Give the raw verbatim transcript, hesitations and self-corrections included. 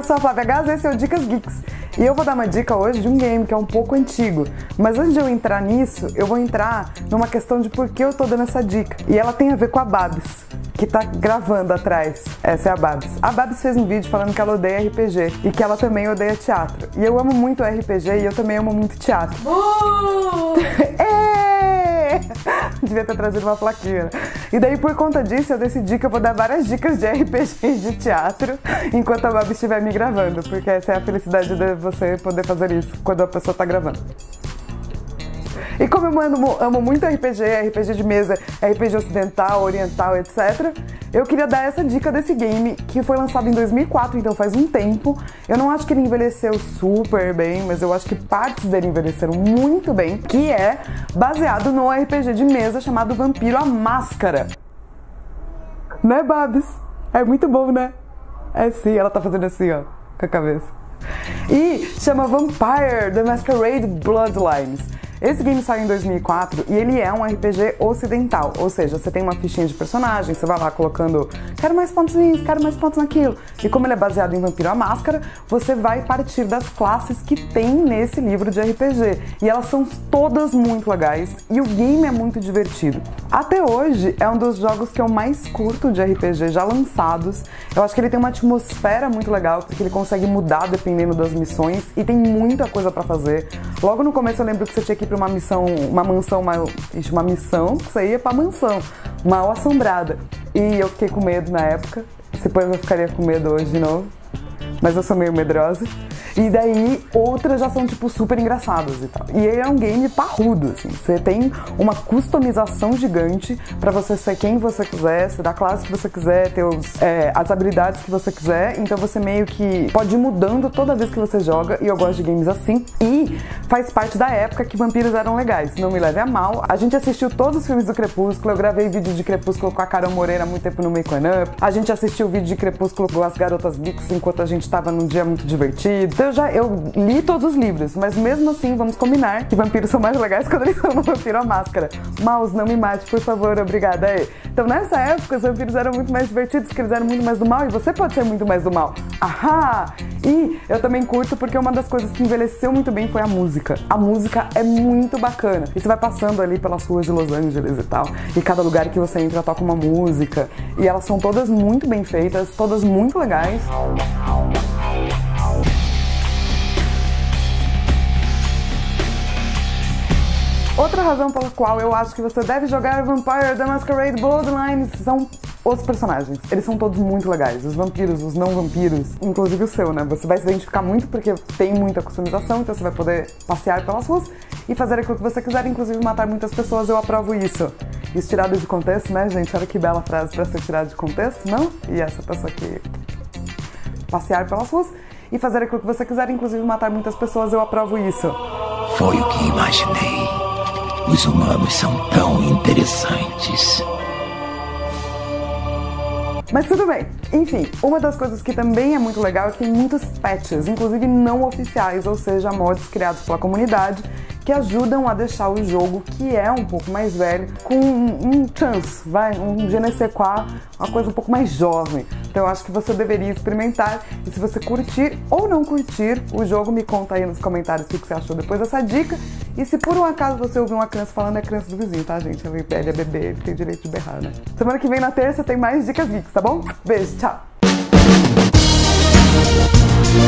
sou a Flávia Gás e esse é o Dicas Geeks. E eu vou dar uma dica hoje de um game que é um pouco antigo. Mas antes de eu entrar nisso, eu vou entrar numa questão de por que eu tô dando essa dica. E ela tem a ver com a Babs, que tá gravando atrás. Essa é a Babs. A Babs fez um vídeo falando que ela odeia R P G e que ela também odeia teatro. E eu amo muito R P G e eu também amo muito teatro. Uh! Devia ter trazido uma plaquinha. E daí, por conta disso, eu decidi que eu vou dar várias dicas de R P G e de teatro enquanto a Babs estiver me gravando, porque essa é a felicidade de você poder fazer isso quando a pessoa tá gravando. E como eu amo, amo muito R P G, R P G de mesa, R P G ocidental, oriental, etcétera, eu queria dar essa dica desse game, que foi lançado em dois mil e quatro, então faz um tempo. Eu não acho que ele envelheceu super bem, mas eu acho que partes dele envelheceram muito bem, que é baseado no R P G de mesa chamado Vampiro a Máscara. Né, Babs? É muito bom, né? É sim, ela tá fazendo assim, ó, com a cabeça. E chama Vampire: The Masquerade Bloodlines. Esse game saiu em dois mil e quatro e ele é um R P G ocidental, ou seja, você tem uma fichinha de personagem, você vai lá colocando quero mais pontos nisso, quero mais pontos naquilo. E como ele é baseado em Vampiro à Máscara, você vai partir das classes que tem nesse livro de R P G. E elas são todas muito legais e o game é muito divertido. Até hoje é um dos jogos que eu mais curto de R P G já lançados. Eu acho que ele tem uma atmosfera muito legal, porque ele consegue mudar dependendo das missões e tem muita coisa pra fazer. Logo no começo eu lembro que você tinha que para uma missão, uma mansão mal, uma missão, você ia pra mansão mal assombrada. E eu fiquei com medo na época, depois eu ficaria com medo hoje de novo, mas eu sou meio medrosa. E daí outras já são tipo super engraçadas e tal. E ele é um game parrudo, assim. Você tem uma customização gigante pra você ser quem você quiser, ser da classe que você quiser, ter os, é, as habilidades que você quiser. Então você meio que pode ir mudando toda vez que você joga. E eu gosto de games assim. E faz parte da época que vampiros eram legais. Não me leve a mal. A gente assistiu todos os filmes do Crepúsculo. Eu gravei vídeo de Crepúsculo com a Carol Moreira há muito tempo no Make One Up. A gente assistiu vídeo de Crepúsculo com as Garotas Geeks enquanto a gente tava num dia muito divertido. Eu já eu li todos os livros, mas mesmo assim vamos combinar que vampiros são mais legais quando eles são no Vampiro à Máscara. Mouse, não me mate, por favor, obrigada aí. Então nessa época os vampiros eram muito mais divertidos, porque eles eram muito mais do mal e você pode ser muito mais do mal. Ahá! E eu também curto porque uma das coisas que envelheceu muito bem foi a música. A música é muito bacana. E você vai passando ali pelas ruas de Los Angeles e tal, e cada lugar que você entra toca uma música. E elas são todas muito bem feitas, todas muito legais. Outra razão pela qual eu acho que você deve jogar Vampire: The Masquerade Bloodlines são os personagens. Eles são todos muito legais. Os vampiros, os não vampiros, inclusive o seu, né? Você vai se identificar muito porque tem muita customização, então você vai poder passear pelas ruas e fazer aquilo que você quiser, inclusive matar muitas pessoas. Eu aprovo isso. Isso tirado de contexto, né, gente? Olha que bela frase pra ser tirada de contexto, não? E essa pessoa aqui... passear pelas ruas e fazer aquilo que você quiser, inclusive matar muitas pessoas. Eu aprovo isso. Foi o que imaginei. Os humanos são tão interessantes. Mas tudo bem. Enfim, uma das coisas que também é muito legal é que tem muitos patches, inclusive não oficiais, ou seja, mods criados pela comunidade, que ajudam a deixar o jogo, que é um pouco mais velho, com um, um chance, vai, um je ne sais quoi, uma coisa um pouco mais jovem. Então eu acho que você deveria experimentar, e se você curtir ou não curtir o jogo, me conta aí nos comentários o que você achou depois dessa dica. E se por um acaso você ouvir uma criança falando, é criança do vizinho, tá, gente? Ele é bebê, ele tem direito de berrar, né? Semana que vem na terça tem mais Dicas Geeks, tá bom? Beijo, tchau!